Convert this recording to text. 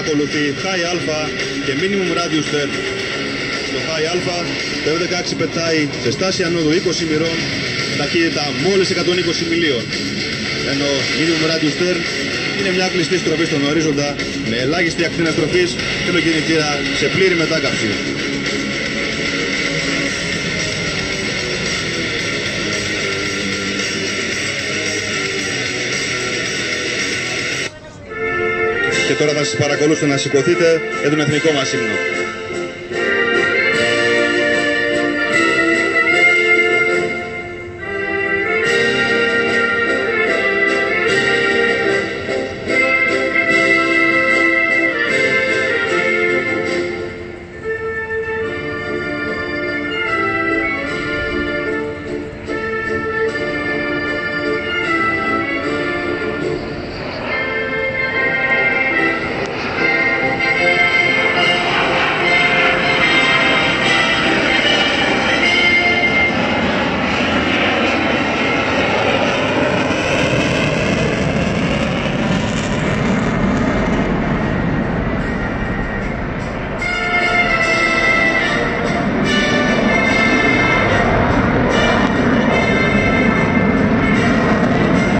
ακολουθεί high alpha και minimum radius turn. Στο high alpha το F16 πετάει σε στάση ανόδου 20 μοιρών, ταχύτητα μόλις 120 μιλίων. Ενώ minimum radius turn είναι μια κλειστή στροφή στον ορίζοντα με ελάχιστη ακτίνα στροφής και το κινητήρα σε πλήρη μετάκαυση. Και τώρα θα σας παρακολουθήσω να σηκωθείτε για τον εθνικό μας ύμνο.